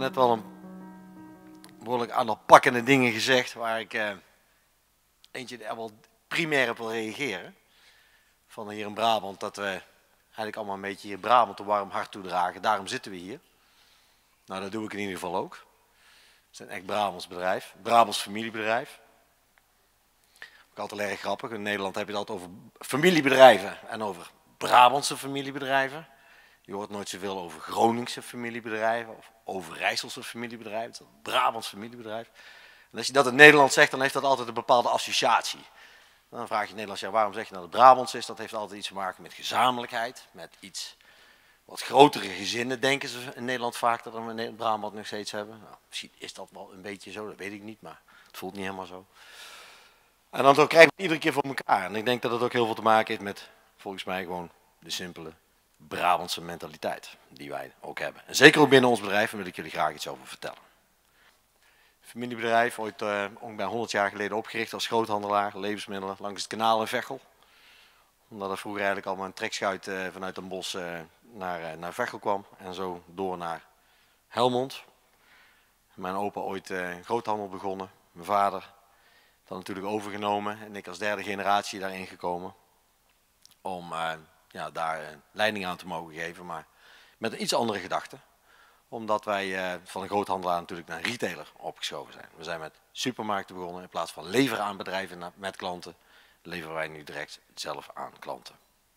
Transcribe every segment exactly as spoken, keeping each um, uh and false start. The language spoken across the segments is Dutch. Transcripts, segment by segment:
net wel een behoorlijk aantal pakkende dingen gezegd waar ik uh, eentje er wel primair op wil reageren. Van hier in Brabant, dat we eigenlijk allemaal een beetje hier in Brabant een warm hart toedragen. Daarom zitten we hier. Nou, dat doe ik in ieder geval ook. Het is een echt Brabants bedrijf, een Brabants familiebedrijf. Ook altijd erg grappig. In Nederland heb je het altijd over familiebedrijven en over Brabantse familiebedrijven. Je hoort nooit zoveel over Groningse familiebedrijven of Overijsselse familiebedrijven. Het is een Brabants familiebedrijf. En als je dat in Nederland zegt, dan heeft dat altijd een bepaalde associatie. Dan vraag je in Nederlands, ja, waarom zeg je dat het Brabants is? Dat heeft altijd iets te maken met gezamenlijkheid, met iets wat grotere gezinnen, denken ze in Nederland vaak dat we in Brabant nog steeds hebben. Nou, misschien is dat wel een beetje zo, dat weet ik niet, maar het voelt niet helemaal zo. En dan krijgen we het iedere keer voor elkaar. En ik denk dat het ook heel veel te maken heeft met, volgens mij, gewoon de simpele Brabantse mentaliteit die wij ook hebben. En zeker ook binnen ons bedrijf, daar wil ik jullie graag iets over vertellen. Familiebedrijf, ooit uh, ongeveer honderd jaar geleden opgericht als groothandelaar, levensmiddelen, langs het kanaal in Veghel. Omdat er vroeger eigenlijk allemaal een trekschuit uh, vanuit een bos uh, naar, uh, naar Veghel kwam en zo door naar Helmond. Mijn opa ooit uh, een groothandel begonnen, mijn vader dan natuurlijk overgenomen en ik als derde generatie daarin gekomen. Om uh, ja, daar uh, leiding aan te mogen geven, maar met een iets andere gedachte. Omdat wij uh, van een groothandelaar natuurlijk naar een retailer opgeschoven zijn. We zijn met supermarkten begonnen. In plaats van leveren aan bedrijven met klanten, leveren wij nu direct zelf aan klanten.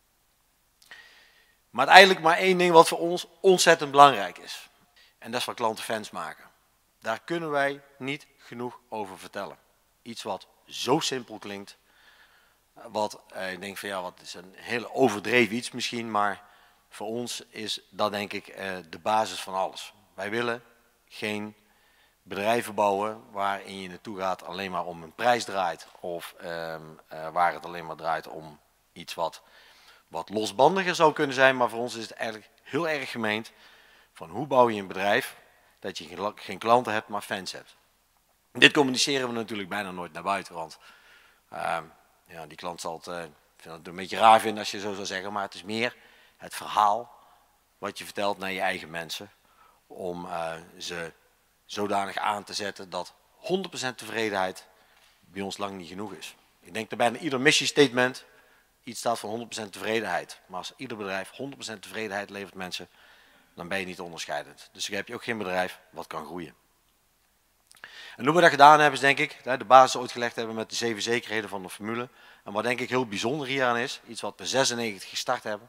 Maar uiteindelijk maar één ding wat voor ons ontzettend belangrijk is. En dat is van klanten fans maken. Daar kunnen wij niet genoeg over vertellen. Iets wat zo simpel klinkt. Wat uh, ik denk van ja, wat is een heel overdreven iets misschien, maar voor ons is dat denk ik uh, de basis van alles. Wij willen geen bedrijven bouwen waarin je naartoe gaat alleen maar om een prijs draait. Of uh, uh, waar het alleen maar draait om iets wat, wat losbandiger zou kunnen zijn. Maar voor ons is het eigenlijk heel erg gemeend van hoe bouw je een bedrijf dat je geen, geen klanten hebt, maar fans hebt. Dit communiceren we natuurlijk bijna nooit naar buiten, want uh, ja, die klant zal het, uh, vind het een beetje raar vinden als je zo zou zeggen, maar het is meer het verhaal wat je vertelt naar je eigen mensen, om uh, ze zodanig aan te zetten dat honderd procent tevredenheid bij ons lang niet genoeg is. Ik denk dat bijna ieder missiestatement iets staat van honderd procent tevredenheid. Maar als ieder bedrijf honderd procent tevredenheid levert mensen, dan ben je niet onderscheidend. Dus dan heb je ook geen bedrijf wat kan groeien. En hoe we dat gedaan hebben is denk ik de basis ooit gelegd hebben met de zeven zekerheden van de formule. En wat denk ik heel bijzonder hieraan is, iets wat we in zesennegentig gestart hebben.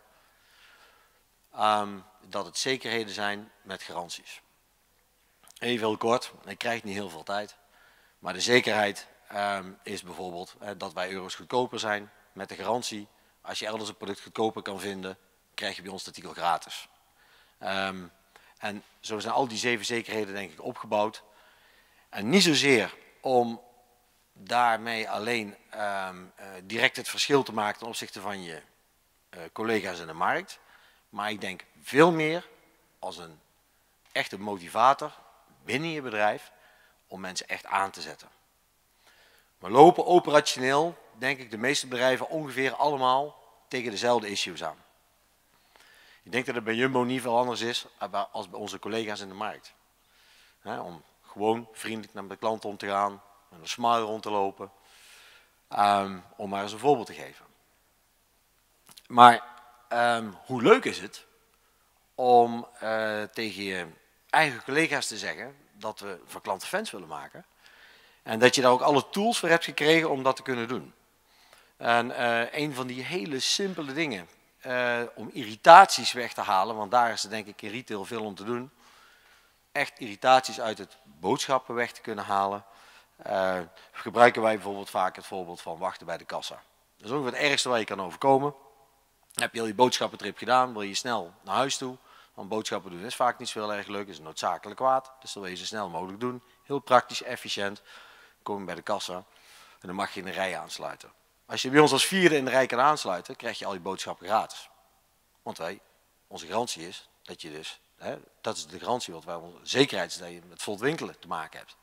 Um, dat het zekerheden zijn met garanties. Even heel kort, ik krijg niet heel veel tijd. Maar de zekerheid um, is bijvoorbeeld uh, dat wij euro's goedkoper zijn met de garantie. Als je elders een product goedkoper kan vinden, krijg je bij ons het artikel gratis. Um, en zo zijn al die zeven zekerheden denk ik opgebouwd. En niet zozeer om daarmee alleen um, uh, direct het verschil te maken ten opzichte van je uh, collega's in de markt. Maar ik denk veel meer als een echte motivator binnen je bedrijf om mensen echt aan te zetten. We lopen operationeel, denk ik, de meeste bedrijven ongeveer allemaal tegen dezelfde issues aan. Ik denk dat het bij Jumbo niet veel anders is als bij onze collega's in de markt. He, om gewoon vriendelijk naar de klant om te gaan, met een smile rond te lopen, um, om maar eens een voorbeeld te geven. Maar um, hoe leuk is het om uh, tegen je eigen collega's te zeggen dat we van klanten fans willen maken. En dat je daar ook alle tools voor hebt gekregen om dat te kunnen doen. En uh, een van die hele simpele dingen, uh, om irritaties weg te halen, want daar is er denk ik in retail veel om te doen. Echt irritaties uit het boodschappen weg te kunnen halen. Uh, gebruiken wij bijvoorbeeld vaak het voorbeeld van wachten bij de kassa. Dat is ongeveer het ergste waar je kan overkomen. Heb je al je boodschappentrip gedaan, wil je snel naar huis toe. Want boodschappen doen is vaak niet zo heel erg leuk, is noodzakelijk kwaad. Dus dat wil je zo snel mogelijk doen. Heel praktisch, efficiënt. Kom je bij de kassa en dan mag je in de rij aansluiten. Als je bij ons als vierde in de rij kan aansluiten, krijg je al je boodschappen gratis. Want wij, onze garantie is dat je dus, hè, dat is de garantie wat wij, onze zekerheid is dat je met vol winkelen te maken hebt.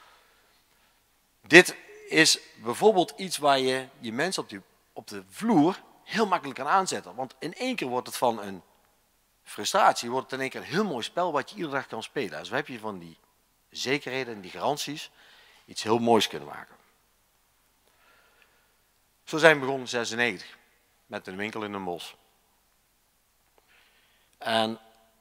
Dit is bijvoorbeeld iets waar je je mensen op de, op de vloer heel makkelijk kan aanzetten. Want in één keer wordt het van een frustratie wordt het in één keer een heel mooi spel wat je iedere dag kan spelen. Dus we hebben je van die zekerheden en die garanties iets heel moois kunnen maken. Zo zijn we begonnen in zesennegentig met een winkel in een bos. En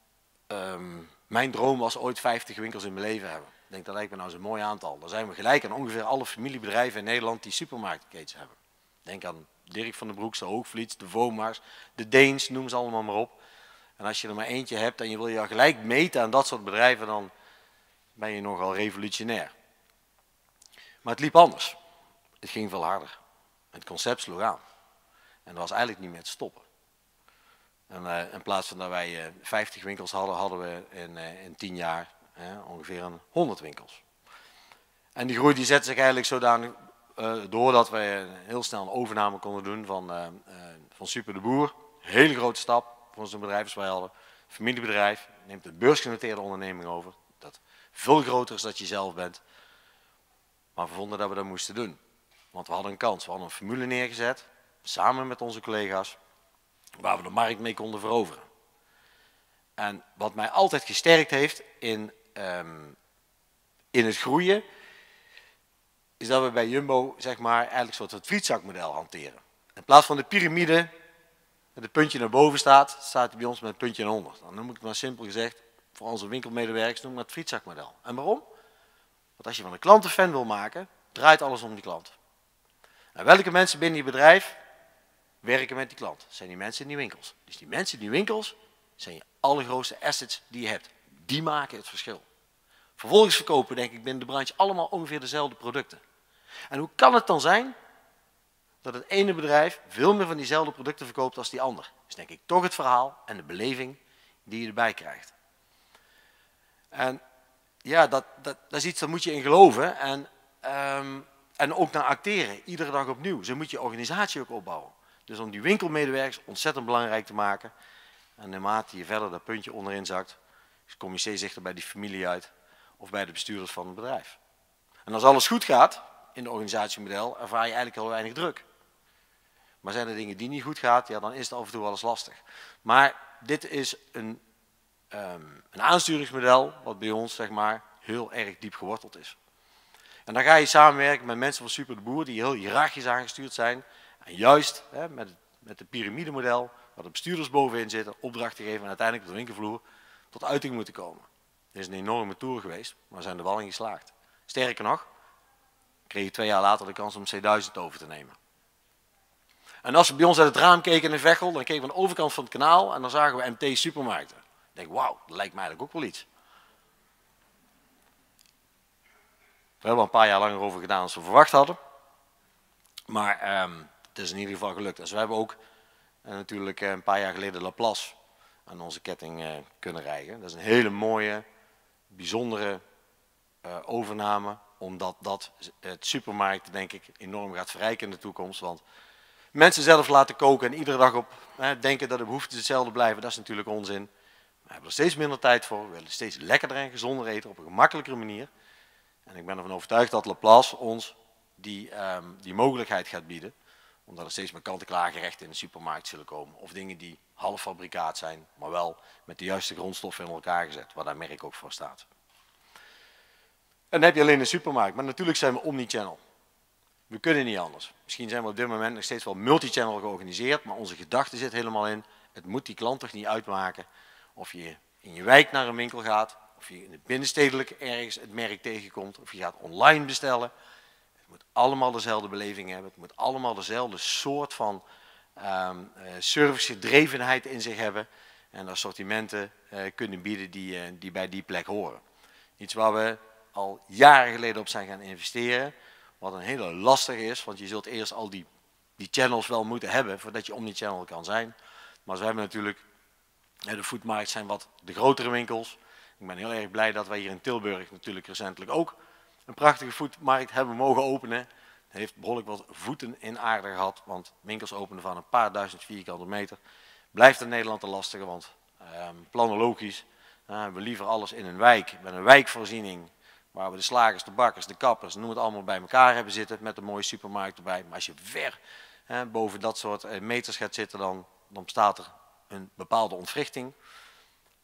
um, mijn droom was ooit vijftig winkels in mijn leven hebben. Ik denk dat lijkt me nou zo'n mooi aantal. Dan zijn we gelijk aan ongeveer alle familiebedrijven in Nederland die supermarktketens hebben. Denk aan Dirk van den Broek, de Hoogvliets, de Voma's, de Deens, noem ze allemaal maar op. En als je er maar eentje hebt en je wil je gelijk meten aan dat soort bedrijven, dan ben je nogal revolutionair. Maar het liep anders. Het ging veel harder. Het concept sloeg aan. En dat was eigenlijk niet meer te stoppen. En, uh, in plaats van dat wij uh, vijftig winkels hadden, hadden we in, uh, in tien jaar uh, ongeveer een honderd winkels. En die groei die zette zich eigenlijk zodanig uh, door dat wij uh, heel snel een overname konden doen van, uh, uh, van Super de Boer. Hele grote stap voor zo'n bedrijf als wij hadden. Familiebedrijf, neemt een beursgenoteerde onderneming over. Dat veel groter is dan je zelf bent. Maar we vonden dat we dat moesten doen. Want we hadden een kans. We hadden een formule neergezet, samen met onze collega's, waar we de markt mee konden veroveren. En wat mij altijd gesterkt heeft in, um, in het groeien, is dat we bij Jumbo zeg maar, eigenlijk een soort het frietzakmodel hanteren. In plaats van de piramide, met een puntje naar boven staat, staat hij bij ons met een puntje naar onder. Dan noem ik het maar simpel gezegd, voor onze winkelmedewerkers noem ik het frietzakmodel. En waarom? Want als je van een klant een fan wil maken, draait alles om die klant. En welke mensen binnen je bedrijf werken met die klant? Dat zijn die mensen in die winkels. Dus die mensen in die winkels zijn je allergrootste assets die je hebt. Die maken het verschil. Vervolgens verkopen, denk ik, binnen de branche allemaal ongeveer dezelfde producten. En hoe kan het dan zijn dat het ene bedrijf veel meer van diezelfde producten verkoopt als die ander? Dus denk ik toch het verhaal en de beleving die je erbij krijgt. En ja, dat, dat, dat is iets, daar moet je in geloven en, um, en ook naar acteren. Iedere dag opnieuw. Zo moet je organisatie ook opbouwen. Dus om die winkelmedewerkers ontzettend belangrijk te maken. En naarmate je verder dat puntje onderin zakt, kom je steeds dichter bij die familie uit of bij de bestuurders van het bedrijf. En als alles goed gaat in het organisatiemodel, ervaar je eigenlijk heel weinig druk. Maar zijn er dingen die niet goed gaan, ja, dan is het af en toe wel eens lastig. Maar dit is een, um, een aansturingsmodel wat bij ons zeg maar, heel erg diep geworteld is. En dan ga je samenwerken met mensen van Super de Boer die heel hiërarchisch aangestuurd zijn. En juist hè, met, het, met het piramidemodel, waar de bestuurders bovenin zitten, opdrachten geven en uiteindelijk op de winkelvloer tot uiting moeten komen. Dit is een enorme tour geweest, maar we zijn er wel in geslaagd. Sterker nog, kreeg je twee jaar later de kans om C duizend over te nemen. En als we bij ons uit het raam keken in Veghel, dan keken we aan de overkant van het kanaal en dan zagen we M T supermarkten. Ik denk, wauw, dat lijkt mij eigenlijk ook wel iets. We hebben er een paar jaar langer over gedaan dan we verwacht hadden. Maar um, het is in ieder geval gelukt. Dus we hebben ook uh, natuurlijk uh, een paar jaar geleden Laplace aan onze ketting uh, kunnen rijgen. Dat is een hele mooie, bijzondere uh, overname. Omdat dat het supermarkt denk ik enorm gaat verrijken in de toekomst. Want mensen zelf laten koken en iedere dag op uh, denken dat de behoeften hetzelfde blijven. Dat is natuurlijk onzin. We hebben er steeds minder tijd voor. We willen steeds lekkerder en gezonder eten op een gemakkelijkere manier. En ik ben ervan overtuigd dat Laplace ons die, um, die mogelijkheid gaat bieden. Omdat er steeds meer kant-en-klaar gerechten in de supermarkt zullen komen. Of dingen die halffabrikaat zijn, maar wel met de juiste grondstoffen in elkaar gezet. Waar dat merk ook voor staat. En dan heb je alleen de supermarkt. Maar natuurlijk zijn we omnichannel. We kunnen niet anders. Misschien zijn we op dit moment nog steeds wel multichannel georganiseerd. Maar onze gedachte zit helemaal in. Het moet die klant toch niet uitmaken. Of je in je wijk naar een winkel gaat. Of je in het binnenstedelijk ergens het merk tegenkomt. Of je gaat online bestellen. Het moet allemaal dezelfde beleving hebben. Het moet allemaal dezelfde soort van um, uh, servicegedrevenheid in zich hebben. En assortimenten uh, kunnen bieden die, uh, die bij die plek horen. Iets waar we al jaren geleden op zijn gaan investeren. Wat een hele lastige is. Want je zult eerst al die, die channels wel moeten hebben voordat je omnichannel kan zijn. Maar we hebben natuurlijk, de foodmarkt zijn wat de grotere winkels. Ik ben heel erg blij dat wij hier in Tilburg natuurlijk recentelijk ook een prachtige foodmarkt hebben mogen openen. Het heeft behoorlijk wat voeten in aarde gehad, want winkels openen van een paar duizend vierkante meter blijft in Nederland een lastige, want uh, planologisch uh, we liever alles in een wijk, met een wijkvoorziening, waar we de slagers, de bakkers, de kappers, noem het allemaal bij elkaar hebben zitten, met een mooie supermarkt erbij. Maar als je ver uh, boven dat soort uh, meters gaat zitten, dan, dan bestaat er een bepaalde ontwrichting.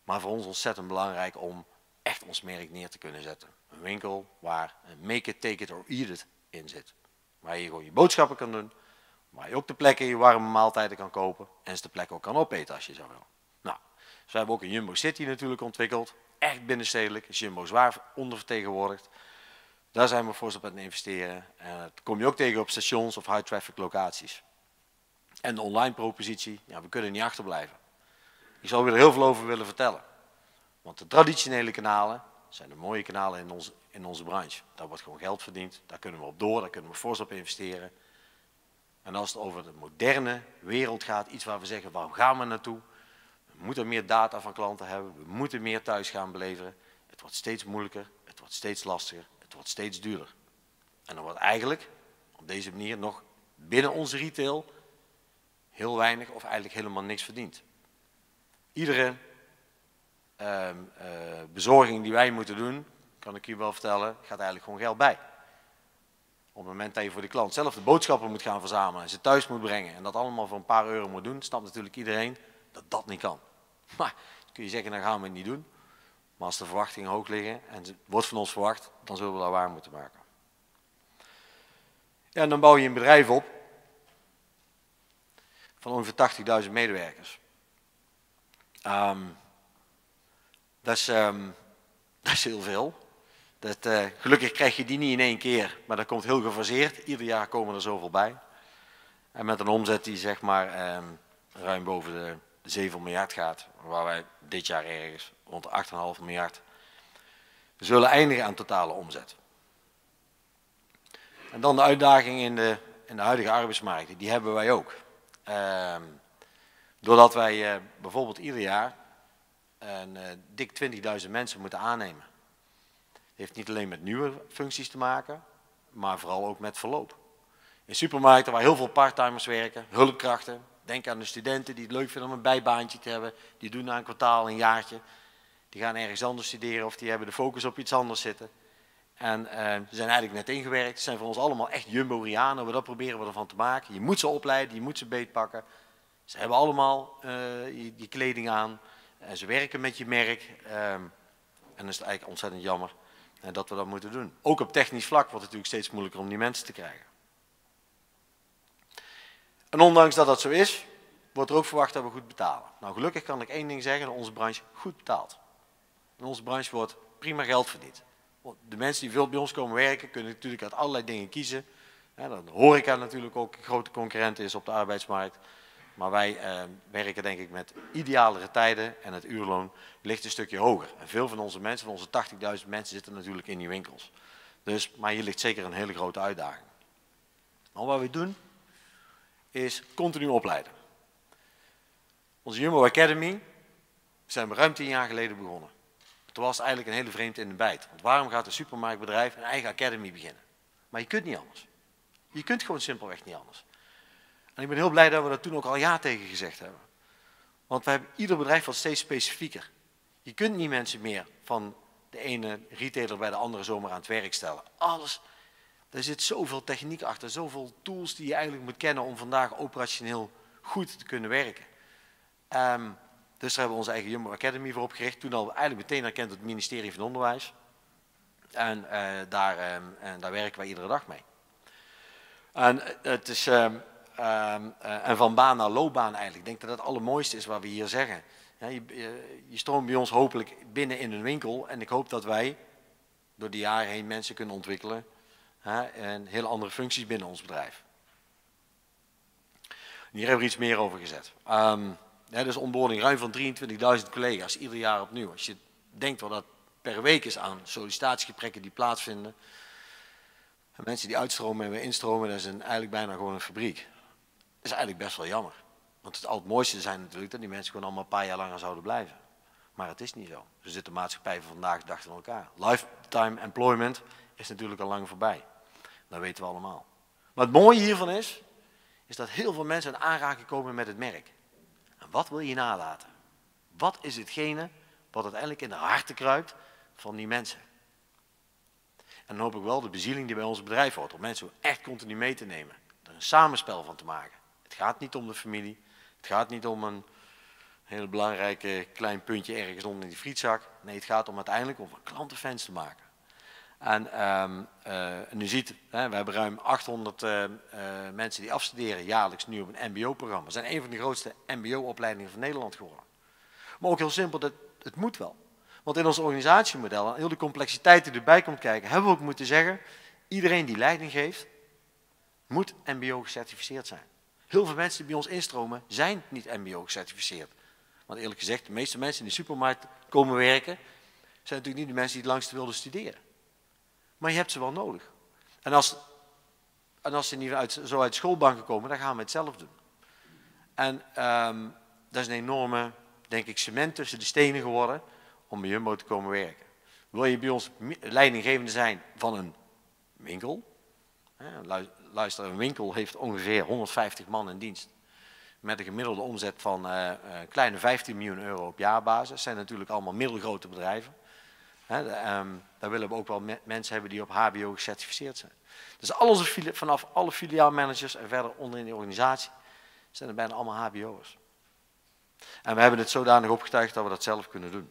Maar voor ons ontzettend belangrijk om echt ons merk neer te kunnen zetten. Een winkel waar een make it, take it or eat it in zit. Waar je gewoon je boodschappen kan doen. Waar je ook de plekken je warme maaltijden kan kopen. En ze de plekken ook kan opeten als je zo wil. Nou, dus we hebben ook een Jumbo City natuurlijk ontwikkeld. Echt binnenstedelijk. Is Jumbo zwaar ondervertegenwoordigd. Daar zijn we fors op aan het investeren. En dat kom je ook tegen op stations of high traffic locaties. En de online propositie, ja, we kunnen niet achterblijven. Ik zal er heel veel over willen vertellen. Want de traditionele kanalen zijn de mooie kanalen in onze, in onze branche. Daar wordt gewoon geld verdiend, daar kunnen we op door, daar kunnen we fors op investeren. En als het over de moderne wereld gaat, iets waar we zeggen, waar gaan we naartoe? We moeten meer data van klanten hebben, we moeten meer thuis gaan beleveren. Het wordt steeds moeilijker, het wordt steeds lastiger, het wordt steeds duurder. En dan wordt eigenlijk op deze manier nog binnen onze retail heel weinig of eigenlijk helemaal niks verdiend. Iedere uh, uh, bezorging die wij moeten doen, kan ik u wel vertellen, gaat eigenlijk gewoon geld bij. Op het moment dat je voor de klant zelf de boodschappen moet gaan verzamelen en ze thuis moet brengen en dat allemaal voor een paar euro moet doen, snapt natuurlijk iedereen dat dat niet kan. Maar dan kun je zeggen, dan gaan we het niet doen. Maar als de verwachtingen hoog liggen en het wordt van ons verwacht, dan zullen we dat waar moeten maken. Ja, en dan bouw je een bedrijf op van ongeveer tachtigduizend medewerkers. Um, dat, is, um, dat is heel veel. Dat, uh, gelukkig krijg je die niet in één keer, maar dat komt heel gefaseerd. Ieder jaar komen er zoveel bij. En met een omzet die zeg maar um, ruim boven de, de zeven miljard gaat, waar wij dit jaar ergens rond de acht komma vijf miljard zullen eindigen aan totale omzet. En dan de uitdaging in de, in de huidige arbeidsmarkt, die hebben wij ook. Um, doordat wij uh, bijvoorbeeld ieder jaar een uh, dik twintigduizend mensen moeten aannemen. Het heeft niet alleen met nieuwe functies te maken, maar vooral ook met verloop. In supermarkten waar heel veel parttimers werken, hulpkrachten, denk aan de studenten die het leuk vinden om een bijbaantje te hebben, die doen na een kwartaal, een jaartje, die gaan ergens anders studeren of die hebben de focus op iets anders zitten. En uh, ze zijn eigenlijk net ingewerkt, ze zijn voor ons allemaal echt Jumbo-rianen, dat proberen we ervan te maken. Je moet ze opleiden, je moet ze beetpakken. Ze hebben allemaal uh, je, je kleding aan, en ze werken met je merk. Uh, en dan is het eigenlijk ontzettend jammer uh, dat we dat moeten doen. Ook op technisch vlak wordt het natuurlijk steeds moeilijker om die mensen te krijgen. En ondanks dat dat zo is, wordt er ook verwacht dat we goed betalen. Nou, gelukkig kan ik één ding zeggen, dat onze branche goed betaalt. In onze branche wordt prima geld verdiend. De mensen die veel bij ons komen werken, kunnen natuurlijk uit allerlei dingen kiezen. Ja, dat de horeca natuurlijk ook een grote concurrent is op de arbeidsmarkt. Maar wij eh, werken denk ik met idealere tijden en het uurloon ligt een stukje hoger. En veel van onze mensen, van onze tachtigduizend mensen, zitten natuurlijk in die winkels. Dus, maar hier ligt zeker een hele grote uitdaging. Maar wat we doen, is continu opleiden. Onze Jumbo Academy zijn we ruim tien jaar geleden begonnen. Toen was het eigenlijk een hele vreemde in de bijt. Want waarom gaat een supermarktbedrijf een eigen academy beginnen? Maar je kunt niet anders. Je kunt gewoon simpelweg niet anders. En ik ben heel blij dat we daar toen ook al ja tegen gezegd hebben. Want we hebben ieder bedrijf wat steeds specifieker. Je kunt niet mensen meer van de ene retailer bij de andere zomaar aan het werk stellen. Alles, er zit zoveel techniek achter, zoveel tools die je eigenlijk moet kennen om vandaag operationeel goed te kunnen werken. Um, dus daar hebben we onze eigen Jumbo Academy voor opgericht. Toen al eigenlijk meteen erkend door het ministerie van Onderwijs. En, uh, daar, um, en daar werken wij iedere dag mee. En, uh, het is, um, um, uh, en van baan naar loopbaan eigenlijk. Ik denk dat dat het allermooiste is wat we hier zeggen. Ja, je, je, je stroomt bij ons hopelijk binnen in een winkel. En ik hoop dat wij door de jaren heen mensen kunnen ontwikkelen. Hè, en heel andere functies binnen ons bedrijf. En hier hebben we iets meer over gezet. Um, Ja, dus onboarding ruim van drieëntwintigduizend collega's, ieder jaar opnieuw. Als je denkt wat dat per week is aan sollicitatiegesprekken die plaatsvinden. En mensen die uitstromen en weer instromen, dat is een, eigenlijk bijna gewoon een fabriek. Dat is eigenlijk best wel jammer. Want het, al het mooiste zijn natuurlijk dat die mensen gewoon allemaal een paar jaar langer zouden blijven. Maar het is niet zo. Zo zit de maatschappij van vandaag de dag in elkaar. Lifetime employment is natuurlijk al lang voorbij. Dat weten we allemaal. Maar het mooie hiervan is, is dat heel veel mensen in aanraking komen met het merk. En wat wil je nalaten? Wat is hetgene wat uiteindelijk in de harten kruipt van die mensen? En dan hoop ik wel de bezieling die bij ons bedrijf hoort, om mensen echt continu mee te nemen. Er een samenspel van te maken. Het gaat niet om de familie, het gaat niet om een, Een heel belangrijk uh, klein puntje ergens onder in die frietzak. Nee, het gaat om uiteindelijk om klantenfans te maken. En um, uh, nu ziet, hè, we hebben ruim achthonderd uh, uh, mensen die afstuderen jaarlijks nu op een M B O-programma. We zijn een van de grootste M B O-opleidingen van Nederland geworden. Maar ook heel simpel, dat, het moet wel. Want in ons organisatiemodel, en heel de complexiteit die erbij komt kijken, hebben we ook moeten zeggen, iedereen die leiding geeft, moet M B O gecertificeerd zijn. Heel veel mensen die bij ons instromen, zijn niet M B O gecertificeerd. Want eerlijk gezegd, de meeste mensen die in de supermarkt komen werken, zijn natuurlijk niet de mensen die het langst wilden studeren. Maar je hebt ze wel nodig. En als, en als ze niet uit, zo uit schoolbanken komen, dan gaan we het zelf doen. En um, dat is een enorme, denk ik, cement tussen de stenen geworden om bij Jumbo te komen werken. Wil je bij ons leidinggevende zijn van een winkel? Luister, een winkel heeft ongeveer honderdvijftig man in dienst. Met een gemiddelde omzet van uh, een kleine vijftien miljoen euro op jaarbasis. Dat zijn natuurlijk allemaal middelgrote bedrijven. He, um, daar willen we ook wel me mensen hebben die op H B O gecertificeerd zijn. Dus al onze vanaf alle filiaalmanagers en verder onderin de organisatie zijn er bijna allemaal H B O'ers. En we hebben het zodanig opgetuigd dat we dat zelf kunnen doen.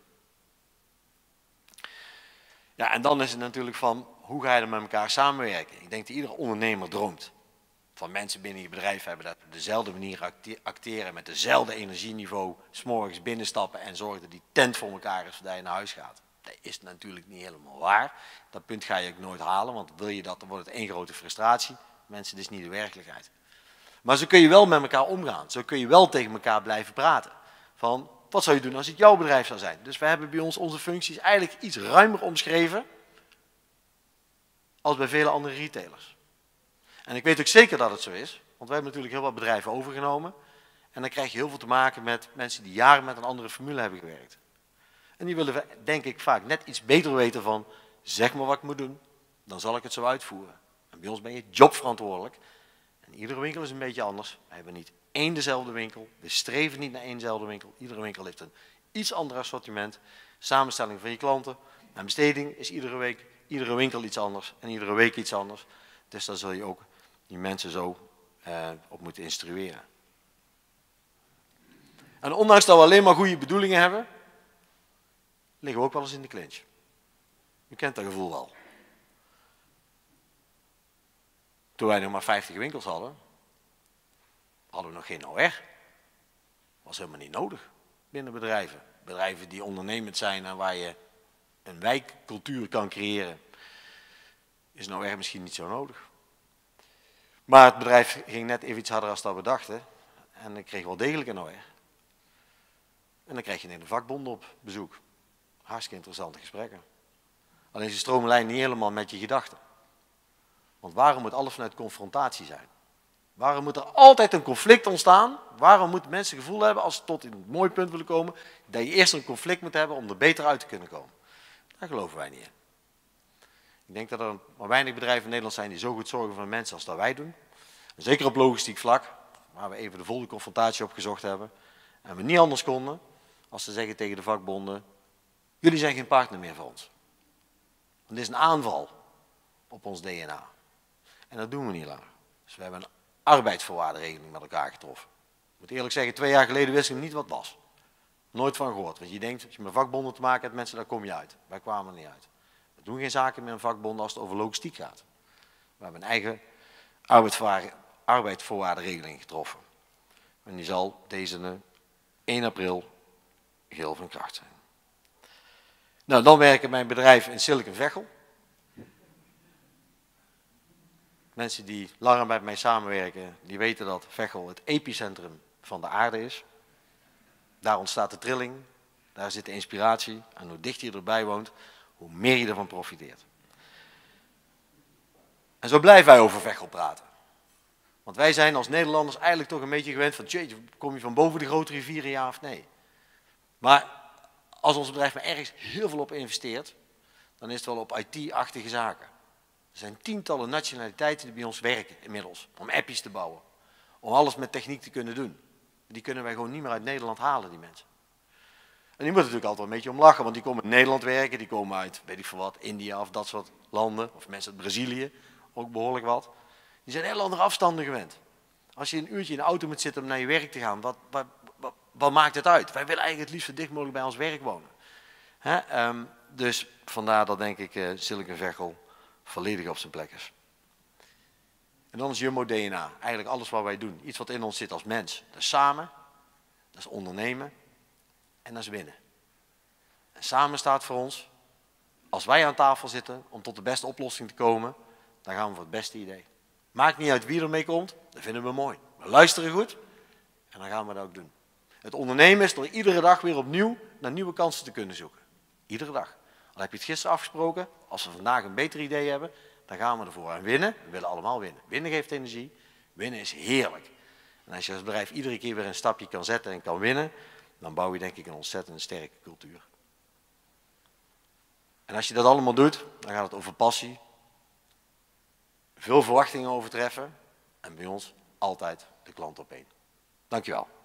Ja, en dan is het natuurlijk van, hoe ga je er met elkaar samenwerken? Ik denk dat iedere ondernemer droomt. Van mensen binnen je bedrijf hebben dat op dezelfde manier acteren, met dezelfde energieniveau, 's morgens binnenstappen en zorgen dat die tent voor elkaar is voordat je naar huis gaat. Dat is natuurlijk niet helemaal waar. Dat punt ga je ook nooit halen, want wil je dat, dan wordt het één grote frustratie. Mensen, dit is niet de werkelijkheid. Maar zo kun je wel met elkaar omgaan. Zo kun je wel tegen elkaar blijven praten. Van, wat zou je doen als het jouw bedrijf zou zijn? Dus we hebben bij ons onze functies eigenlijk iets ruimer omschreven als bij vele andere retailers. En ik weet ook zeker dat het zo is, want wij hebben natuurlijk heel wat bedrijven overgenomen. En dan krijg je heel veel te maken met mensen die jaren met een andere formule hebben gewerkt. En die willen we, denk ik, vaak net iets beter weten van, zeg maar wat ik moet doen, dan zal ik het zo uitvoeren. En bij ons ben je jobverantwoordelijk. En iedere winkel is een beetje anders. We hebben niet één dezelfde winkel. We streven niet naar éénzelfde winkel. Iedere winkel heeft een iets ander assortiment. Samenstelling van je klanten. En besteding is iedere week, iedere winkel iets anders. En iedere week iets anders. Dus daar zul je ook die mensen zo uh, op moeten instrueren. En ondanks dat we alleen maar goede bedoelingen hebben, liggen we ook wel eens in de clinch. U kent dat gevoel wel. Toen wij nog maar vijftig winkels hadden, hadden we nog geen O R. Dat was helemaal niet nodig binnen bedrijven. Bedrijven die ondernemend zijn en waar je een wijkcultuur kan creëren, is een O R misschien niet zo nodig. Maar het bedrijf ging net even iets harder dan dat we dachten. En ik kreeg wel degelijk een O R. En dan krijg je een hele vakbond op bezoek. Hartstikke interessante gesprekken. Alleen ze stromen lijn niet helemaal met je gedachten. Want waarom moet alles vanuit confrontatie zijn? Waarom moet er altijd een conflict ontstaan? Waarom moeten mensen het gevoel hebben, als ze tot een mooi punt willen komen, dat je eerst een conflict moet hebben om er beter uit te kunnen komen? Daar geloven wij niet in. Ik denk dat er maar weinig bedrijven in Nederland zijn die zo goed zorgen voor mensen als dat wij doen. En zeker op logistiek vlak, waar we even de volle confrontatie opgezocht hebben. En we niet anders konden, als ze zeggen tegen de vakbonden, jullie zijn geen partner meer voor ons. Want dit is een aanval op ons D N A. En dat doen we niet langer. Dus we hebben een arbeidsvoorwaardenregeling met elkaar getroffen. Ik moet eerlijk zeggen, twee jaar geleden wist ik niet wat het was. Nooit van gehoord. Want je denkt, als je met vakbonden te maken hebt, mensen, daar kom je uit. Wij kwamen er niet uit. We doen geen zaken meer in vakbonden als het over logistiek gaat. We hebben een eigen arbeidsvoorwaardenregeling getroffen. En die zal deze één april geheel van kracht zijn. Nou, dan werken mijn bedrijf in Silicon Veghel. Mensen die langer met mij samenwerken, die weten dat Veghel het epicentrum van de aarde is. Daar ontstaat de trilling, daar zit de inspiratie. En hoe dichter je erbij woont, hoe meer je ervan profiteert. En zo blijven wij over Veghel praten. Want wij zijn als Nederlanders eigenlijk toch een beetje gewend van, tjeetje, kom je van boven de grote rivieren, ja of nee? Maar als ons bedrijf maar ergens heel veel op investeert, dan is het wel op I T-achtige zaken. Er zijn tientallen nationaliteiten die bij ons werken inmiddels, om appjes te bouwen. Om alles met techniek te kunnen doen. Die kunnen wij gewoon niet meer uit Nederland halen, die mensen. En die moeten natuurlijk altijd een beetje om lachen, want die komen in Nederland werken, die komen uit, weet ik veel wat, India of dat soort landen. Of mensen uit Brazilië, ook behoorlijk wat. Die zijn heel andere afstanden gewend. Als je een uurtje in de auto moet zitten om naar je werk te gaan, wat, wat, wat, wat maakt het uit? Wij willen eigenlijk het liefst zo dicht mogelijk bij ons werk wonen. Hè? Um, dus vandaar dat denk ik uh, Silicon Vechel volledig op zijn plek is. En dan is Jumbo D N A. Eigenlijk alles wat wij doen. Iets wat in ons zit als mens. Dat is samen. Dat is ondernemen. En dat is winnen. En samen staat voor ons. Als wij aan tafel zitten om tot de beste oplossing te komen. Dan gaan we voor het beste idee. Maakt niet uit wie ermee komt. Dat vinden we mooi. We luisteren goed. En dan gaan we dat ook doen. Het ondernemen is door iedere dag weer opnieuw naar nieuwe kansen te kunnen zoeken. Iedere dag. Al heb je het gisteren afgesproken. Als we vandaag een beter idee hebben. Dan gaan we ervoor. En winnen, we willen allemaal winnen. Winnen geeft energie. Winnen is heerlijk. En als je als bedrijf iedere keer weer een stapje kan zetten en kan winnen, dan bouw je denk ik een ontzettend sterke cultuur. En als je dat allemaal doet, dan gaat het over passie. Veel verwachtingen overtreffen. En bij ons altijd de klant op één. Dankjewel.